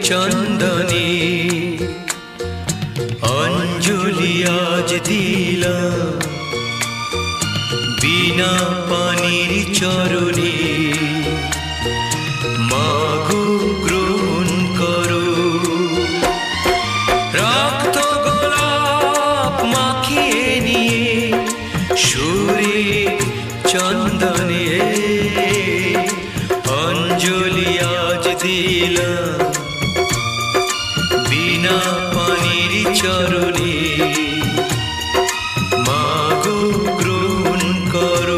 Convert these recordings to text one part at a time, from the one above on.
চন্দনে অঞ্জলি আজ দিলাম বিনা পানির চরণে। মাগো গ্রহণ করো রক্ত গোলাপ মাখিয়ে নিয়ে সুরে চন্দনে অঞ্জলি আজ দিলাম বিনা পানির চরণে। মাগো গ্রহণ করো।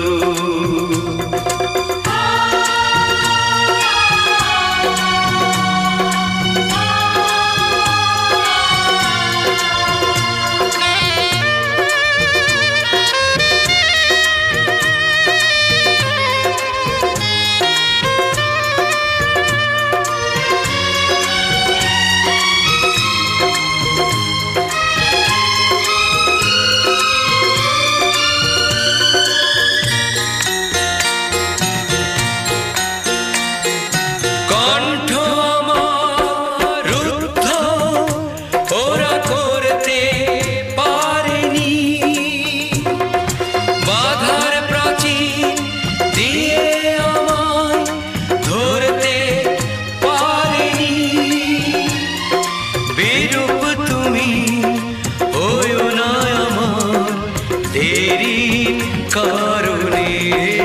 কারণে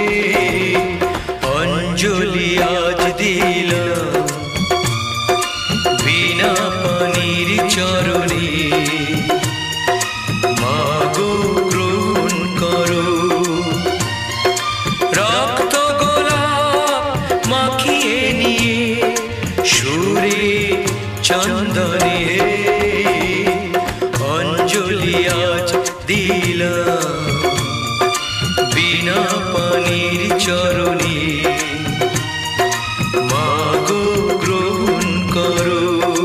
অঞ্জলি আজ দিলাম বিনা পানির চরণে। মাগো গ্রহণ করো রক্ত গোলাপ মাখিয়ে নিয়ে সুরে চন্দনে অঞ্জলি আজ দিলাম বিনা পানির চরণে। মাগো গ্রহণ করো।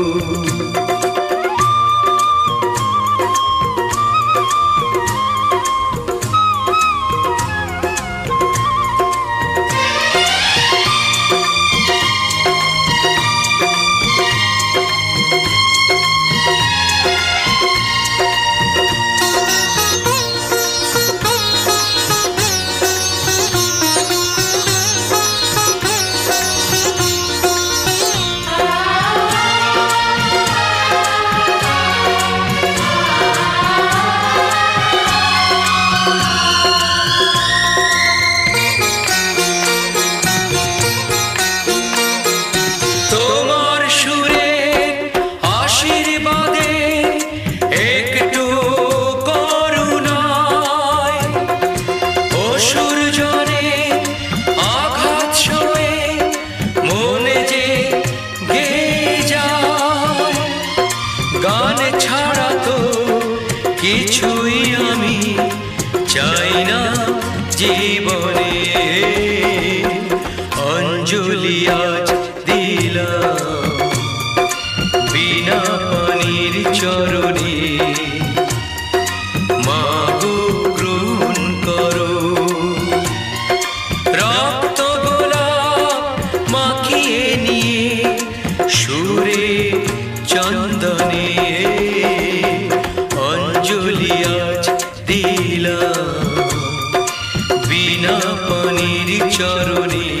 গান ছাড়া তো কিছুই আমি চাই না জীবনে। অঞ্জলি আজ দিলাম বিনা পানির চরণে। মাগো গ্রহণ করো রক্ত গোলাপ মাখিয়ে নিয়ে সুরে চন্দনে অঞ্জলি আজ দিলাম বিনা পানির চরণে।